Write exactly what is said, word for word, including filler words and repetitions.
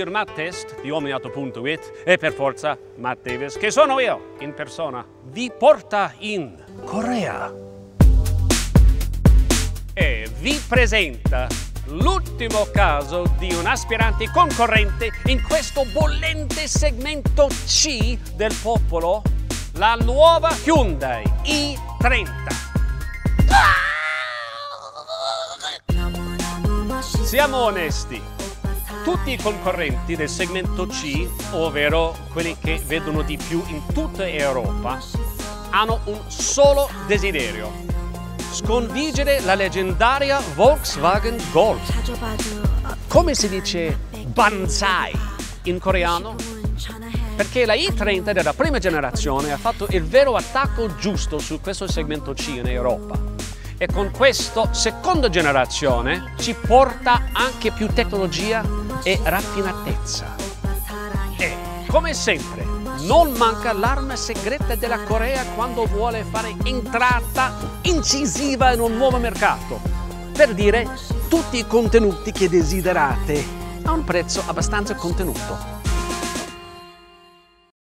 il Matt Test di Omniauto punto it e per forza Matt Davis, che sono io in persona, vi porta in Corea e vi presenta l'ultimo caso di un aspirante concorrente in questo bollente segmento C del popolo, la nuova Hyundai i trenta. Siamo onesti, tutti i concorrenti del segmento C, ovvero quelli che vedono di più in tutta Europa, hanno un solo desiderio: sconfiggere la leggendaria Volkswagen Golf. Come si dice banzai in coreano? Perché la i trenta della prima generazione ha fatto il vero attacco giusto su questo segmento C in Europa. E con questa seconda generazione ci porta anche più tecnologia e raffinatezza. E, come sempre, non manca l'arma segreta della Corea quando vuole fare entrata incisiva in un nuovo mercato. Per dire, tutti i contenuti che desiderate a un prezzo abbastanza contenuto.